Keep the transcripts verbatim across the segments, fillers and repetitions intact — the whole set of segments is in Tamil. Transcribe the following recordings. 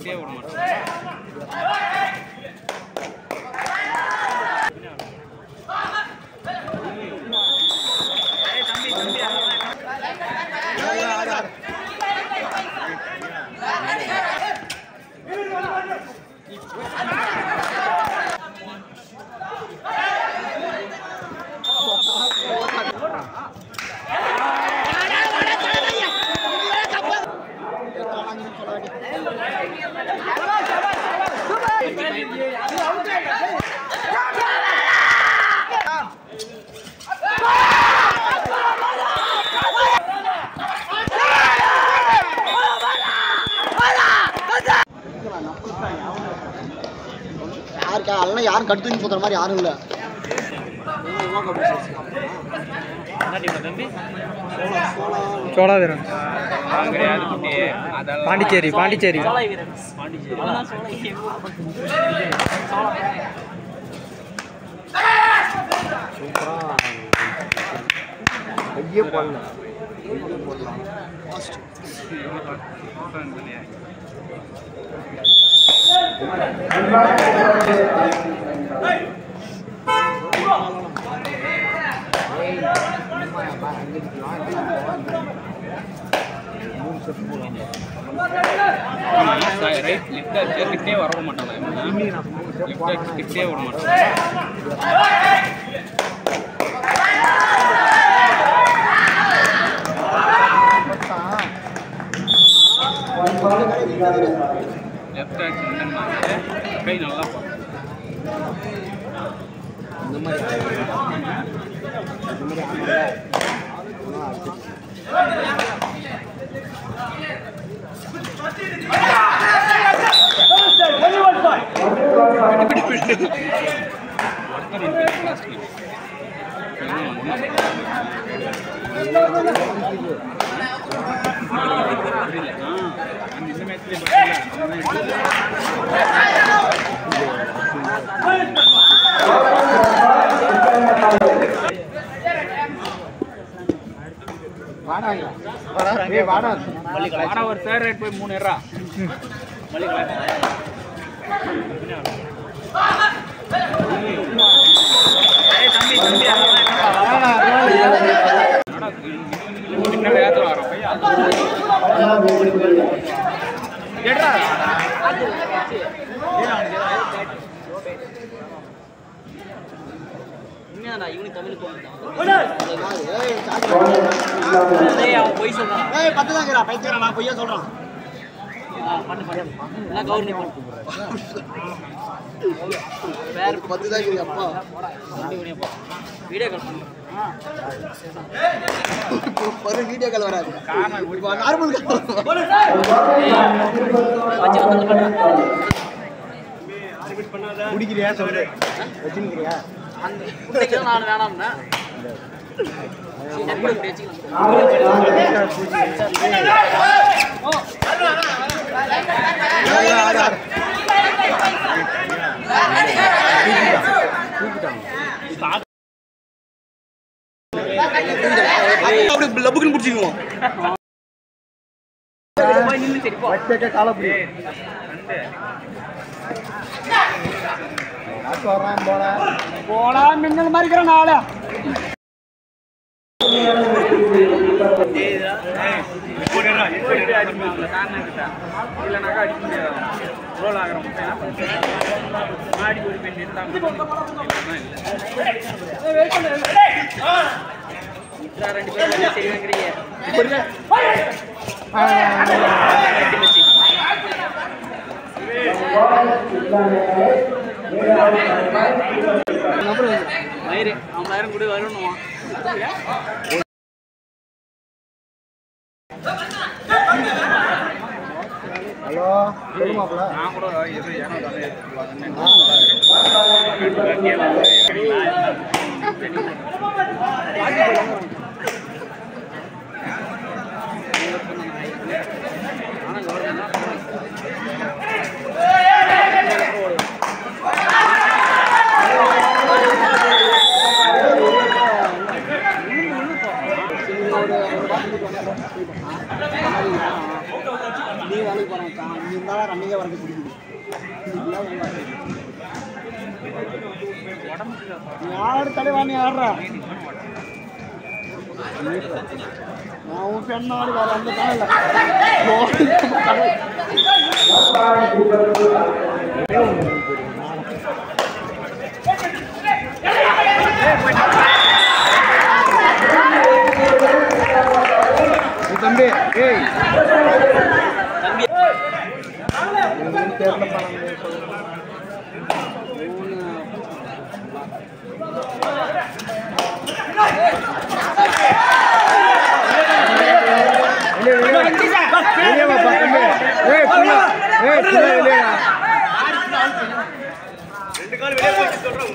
கிட்டே வர மாட்டாங்க. யாருக்கு யாரும் கடுத்து சொல்ற மாதிரி யாரும் இல்லை. சோழா வீரன் பாண்டிச்சேரி பாண்டிச்சேரி ஐயே போடலாம் போடலாம் ரைட் லெஃப்ட் கிட்டே வர மாட்டாங்க. லெஃப்ட் கிட்டே வர மாட்டாங்க. லெஃப்ட் ஆக்ஷன் கை நல்லா இந்த மாதிரி ஒரு தேர்ட் ரைட் போய் மூணு ஏறா தம்பி தம்பி வேகத்தில் வரோம் பையா இவனுக்கு தமிழ் பொய் சொல்றான். பத்து தான் பைத்தியம் நான் பொய்யா சொல்றான். பத்து தான் அப்பா வீடியோ கால் பண்ணுறேன். வீடியோ கால் வராது நார்மல் குடிக்கிறியா சொல்லு வச்சுக்கிறியா நான் வேணாம்னா லப்புக்குன்னு பிடிச்சிக்குவோம். போடா மின்னல் மாதிரி இருக்கிற நாளா இல்லைனாக்கா அடிக்க முடியாது. ரோல் ஆகிறோம் மாடி ஒரு பெண் ரெண்டு பேரும் சரி வைக்கிறீங்க. மயிறு ஐம்பதாயிரம் கூட வரணுமா? ஹலோ சொல்லுமாப்ல நான் கூட எது ஏன்னா நீ வேலைக்கு போறான். நீ இருந்தாலும் ரன்னிங்கே வர யாரு தலைவாணி ஆடுறா நான் உன் பெண்ணாடு வேற அந்த தலையில தம்பி ஏய் தம்பி தெரியல ரெண்டு கால் வெளியே போய் சொல்றேன்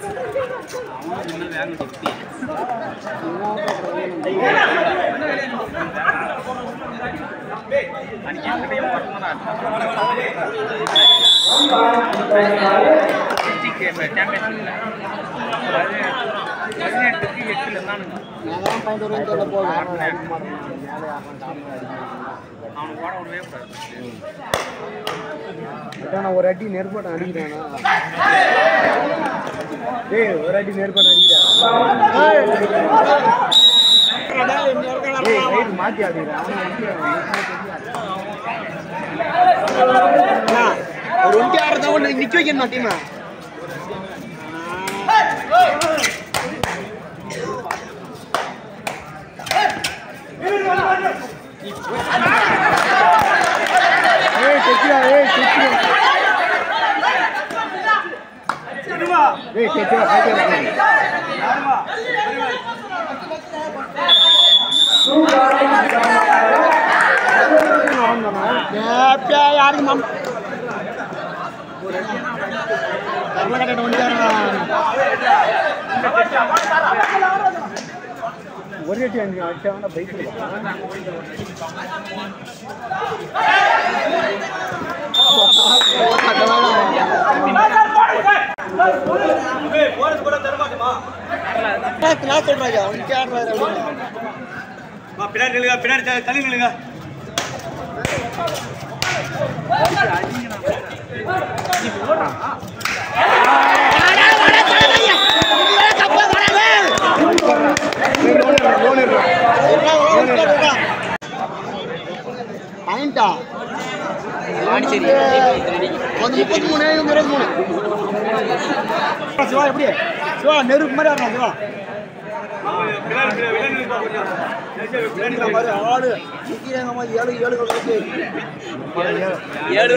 ஒரு அடி நெருப்பாட்டம் அடிக்கிறானா ஏய் ஒரு அடி நெருப்பாட்டம் அடிக்கிறான் மாத்தி ஆடுறான் ஒரு ஒண்டி ஆடுறத ஒண்ணு நிக்க வைக்கணும் டீமா ஏய் செச்சியா ஏய் செச்சியா ஏய் செச்சியா ஃபைட்டர் யாப்பா யாருக்கு மம் கர்நாடக ஒண்டியாரா ஒரே டி அஞ்சு அடிச்சானா பைக்ல ஏய் போறஸ் கூட தர மாட்டேமா நான் சொல்றேன் அவன் கேட்றாரு அப்படியே வா பின்னாடி நில்லுங்க பின்னாடி தள்ளி நில்லுங்க நீ போறா பாயிண்டா ஆடிச்சேரி வந்து முப்பத்தி மூணு இருபத்தி மூணு சிவா எப்படி சிவா நெருப்பு மாதிரி ஆடுறான் சிவா ஆடு ஏழு ஏழு ஏழு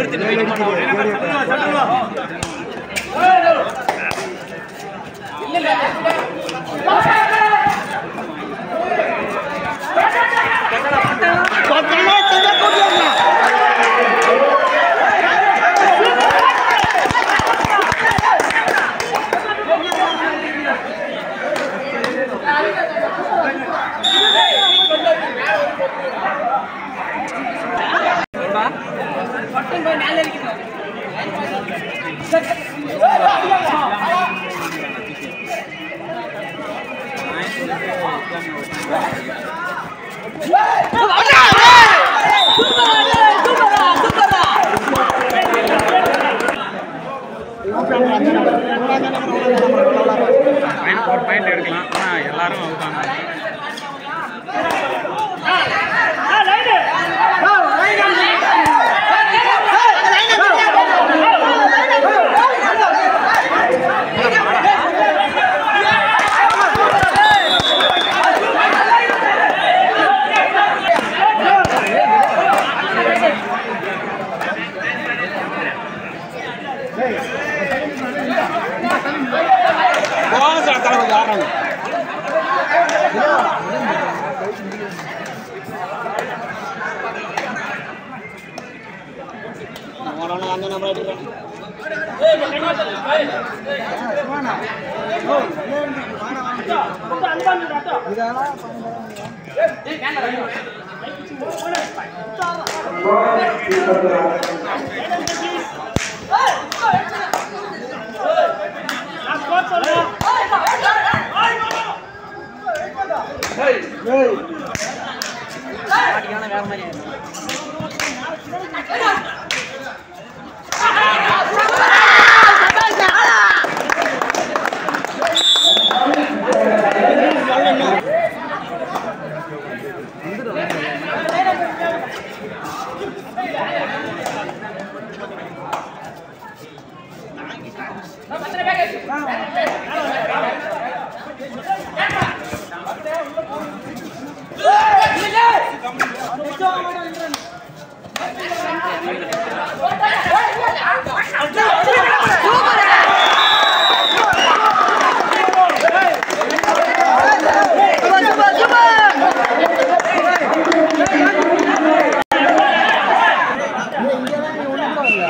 பாயிண்ட் எடுக்கலாம் ஆனா எல்லாரும் அவுட்டாங்க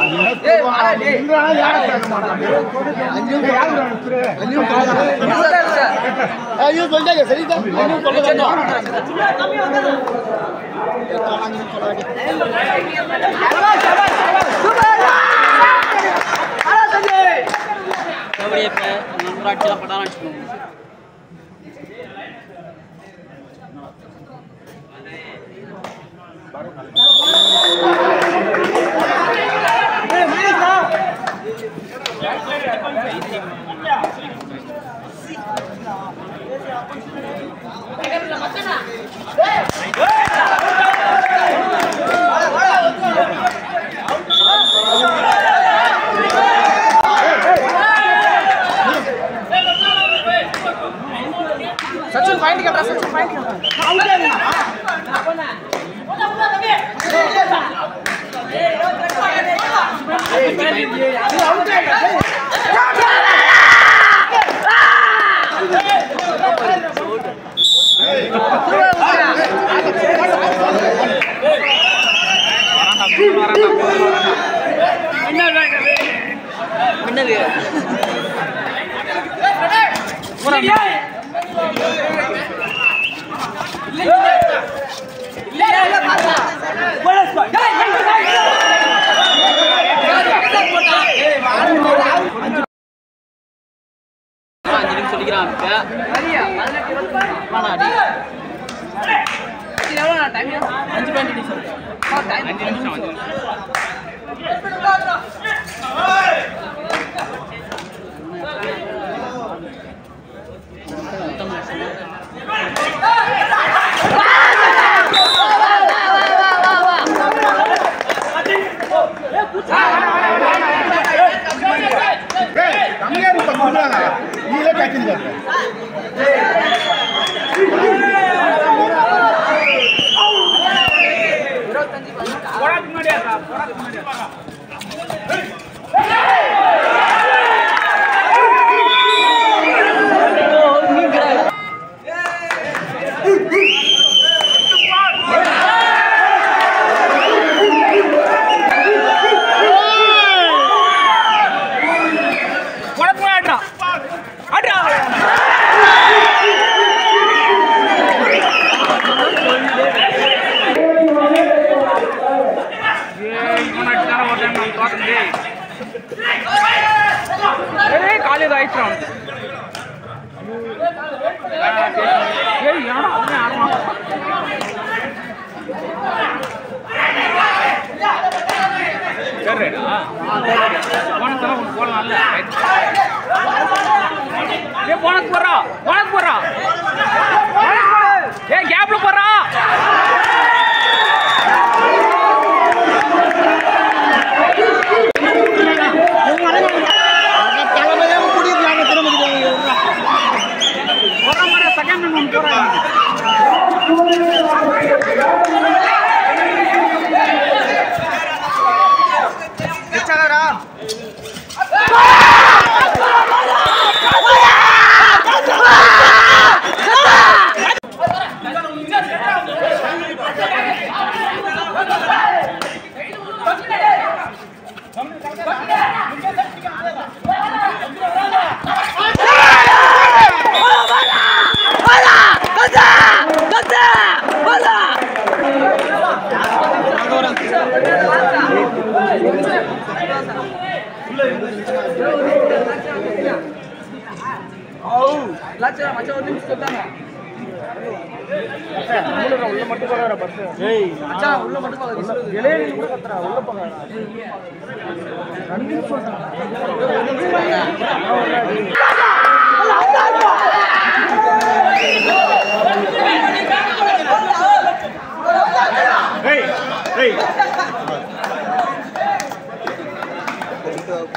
सचिन पॉइंट का सचिन पॉइंट का आउट है ना बोला बोला लगे आउट है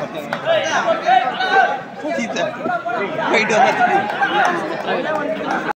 Wait,